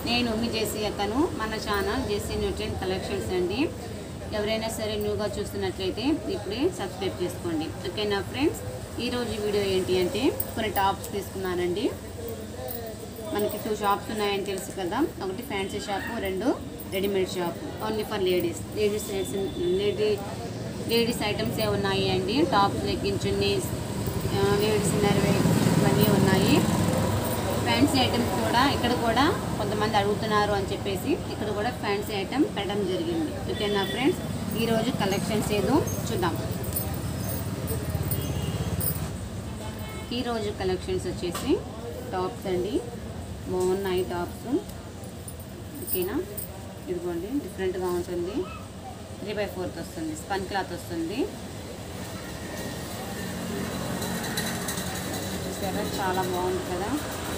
నేను మీ జేసీ అక్కను మన ఛానల్ జేసీ న్యూట్రియన్ కలెక్షన్స్ అండి. ఎవరైనా సరే న్యూగా చూస్తున్నట్లయితే ఇప్పుడే సబ్స్క్రైబ్ చేసుకోండి. ఓకేనా ఫ్రెండ్స్, ఈరోజు వీడియో ఏంటి అంటే కొన్ని టాప్స్ తీసుకున్నానండి. మనకి 2 షాప్స్ ఉన్నాయని తెలుసు కదా. ఒకటి fancy shop, 2 readymade shop. Only for ladies items ఏ ఉన్నాయి అండి. Tops, leggings, chunnis, ladies innerwear ఇవన్నీ ఉన్నాయి. ఫ్యాన్సీ ఐటమ్స్ కూడా ఇక్కడ కూడా కొంతమంది అడుగుతున్నారు అని చెప్పేసి ఇక్కడ కూడా ఫ్యాన్సీ ఐటమ్ పెట్టడం జరిగింది. ఓకేనా ఫ్రెండ్స్, ఈరోజు కలెక్షన్స్ ఏదో చూద్దాం. ఈరోజు కలెక్షన్స్ వచ్చేసి టాప్స్ అండి. బాగున్నాయి టాప్స్. ఓకేనా, ఇదిగోండి డిఫరెంట్గా ఉంటుంది. 3/4 వస్తుంది, స్పన్ క్లాత్ వస్తుంది. చూసారా, చాలా బాగుంది కదా.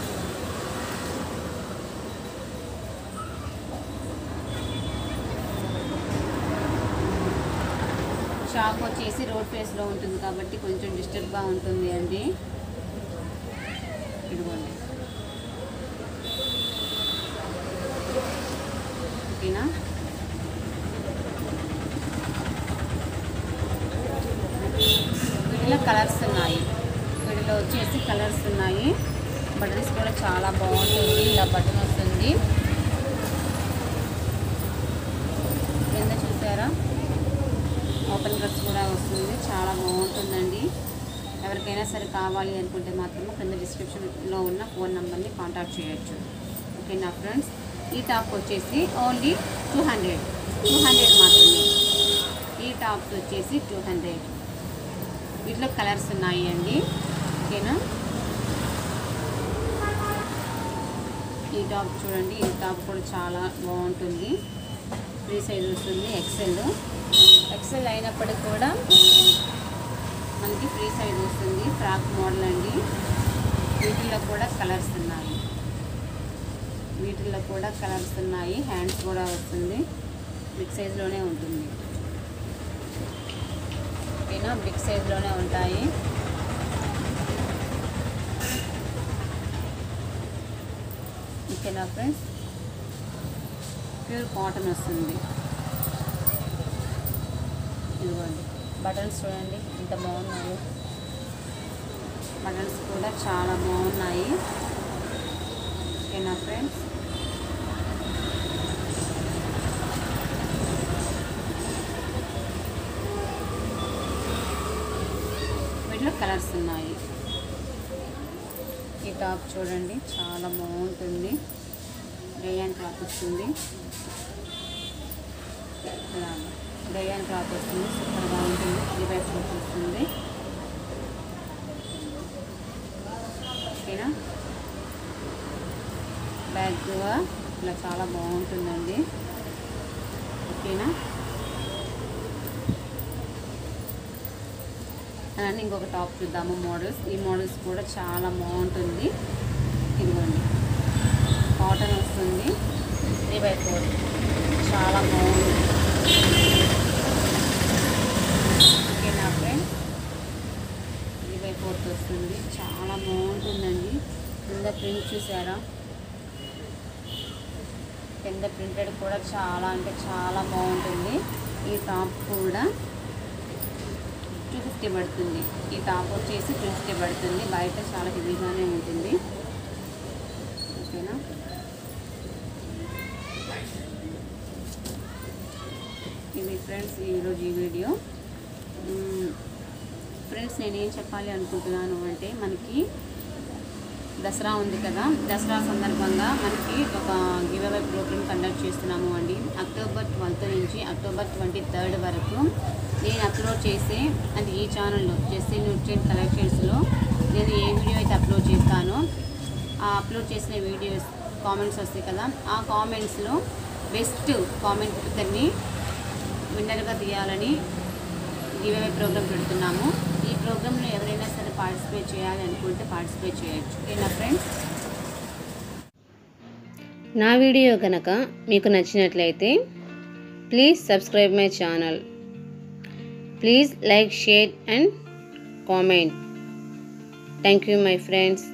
షాప్ వచ్చేసి రోడ్ ఫేస్లో ఉంటుంది కాబట్టి కొంచెం డిస్టర్బ్గా ఉంటుంది అండి. ఇదిగోండి, ఓకేనా. వీటిలో కలర్స్ ఉన్నాయి. వీటిలో వచ్చేసి కలర్స్ ఉన్నాయి. బటన్స్ కూడా చాలా బాగుంటుంది. ఇలా బటన్ వస్తుంది కింద, చూసారా. ఓపెన్ కట్స్ కూడా వస్తుంది. చాలా బాగుంటుందండి. ఎవరికైనా సరే కావాలి అనుకుంటే మాత్రమే కింద డిస్క్రిప్షన్లో ఉన్న ఫోన్ నెంబర్ని కాంటాక్ట్ చేయొచ్చు. ఓకేనా ఫ్రెండ్స్, ఈ టాప్ వచ్చేసి ఓన్లీ 200 మాత్రమే. ఈ టాప్స్ వచ్చేసి 200. వీటిలో కలర్స్ ఉన్నాయి అండి. ఓకేనా, ఈ టాప్ చూడండి. ఈ టాప్ కూడా చాలా బాగుంటుంది. ఫ్రీ సైజ్ వస్తుంది. ఎక్సెల్ అయినప్పటికీ కూడా మనకి ఫ్రీ సైజ్ వస్తుంది. ఫ్రాక్ మోడల్ అండి. వీటిల్లో కూడా కలర్స్ ఉన్నాయి. హ్యాండ్స్ కూడా వస్తుంది. బిగ్ సైజ్లోనే ఉంటుంది. ఓకేనా, బిగ్ సైజ్లోనే ఉంటాయి. ఓకేనా ఫ్రెండ్స్, ప్యూర్ కాటన్ వస్తుంది. ఇదిగోండి బటన్స్ చూడండి ఎంత బాగున్నాయి. బటన్స్ కూడా చాలా బాగున్నాయి. ఓకేనా ఫ్రెండ్స్, వీటిలో కలర్స్ ఉన్నాయి. ఈ టాప్ చూడండి చాలా బాగుంటుంది. రేయాన్ క్లాత్ వస్తుంది. రేయాన్ క్లాత్ వస్తుంది. సూపర్గా ఉంటుంది. 3/4 వస్తుంది. ఓకేనా, బ్యాగ్ ఇలా చాలా బాగుంటుందండి. ఓకేనా, అలానే ఇంకొక టాప్ చూద్దాము. ఈ మోడల్స్ కూడా చాలా బాగుంటుంది. ఇదిగోండి, కాటన్ వస్తుంది. 3/4 చాలా బాగుంది. ఓకేనా ఫ్రెండ్స్, 3/4 వస్తుంది. చాలా బాగుంటుందండి. కింద ప్రింట్ చూసారా. కింద ప్రింటెడ్ కూడా చాలా అంటే చాలా బాగుంటుంది. ఈ టాప్ కూడా 250 పడుతుంది. ఈ టాప్ వచ్చేసి 250 పడుతుంది. బయట చాలా హెవీగానే ఉంటుంది. ఓకేనా, ఇది ఫ్రెండ్స్ ఈరోజు ఈ వీడియో. ఫ్రెండ్స్, నేనేం చెప్పాలి అనుకుంటున్నాను అంటే, మనకి దసరా ఉంది కదా. దసరా సందర్భంగా మనకి ఒక గివ్ అవే ప్రోగ్రామ్ కండక్ట్ చేస్తున్నాము అండి. అక్టోబర్ 12 నుంచి అక్టోబర్ 23 వరకు నేను అప్లోడ్ చేసే అంటే ఈ ఛానల్లో జేసీ న్యూట్రియన్ కలెక్షన్స్లో నేను ఏ వీడియో అయితే అప్లోడ్ చేస్తానో ఆ అప్లోడ్ చేసిన వీడియోస్ కామెంట్స్ వస్తాయి కదా. ఆ కామెంట్స్లో బెస్ట్ కామెంట్ ఇద్దరిని విన్నర్గా తీయాలని గివ్ అవే ప్రోగ్రామ్ పెడుతున్నాము. ఈ ప్రోగ్రాంలో ఎవరైనా సరే పార్టిసిపేట్ చేయాలి అనుకుంటే పార్టిసిపేట్ చేయొచ్చు. ఓకేనా ఫ్రెండ్స్, నా వీడియో కనుక మీకు నచ్చినట్లయితే please subscribe my channel. Please like, share and comment. Thank you my friends.